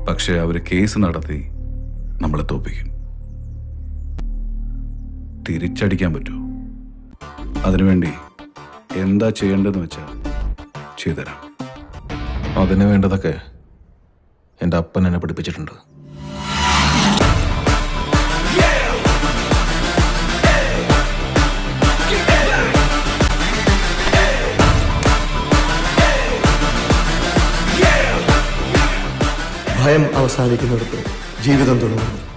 പക്ഷെ അവർ കേസ് നടത്തി നമ്മളെ തോപ്പിക്കും. തിരിച്ചടിക്കാൻ പറ്റുമോ? അതിനുവേണ്ടി എന്താ ചെയ്യേണ്ടതെന്ന് വെച്ചാൽ ചെയ്തുതരാം. അതിന് വേണ്ടതൊക്കെ എൻ്റെ അപ്പൻ എന്നെ പഠിപ്പിച്ചിട്ടുണ്ട്. ഭയം അവസാനിക്കുന്നിടത്ത് ജീവിതം തുടങ്ങുന്നു.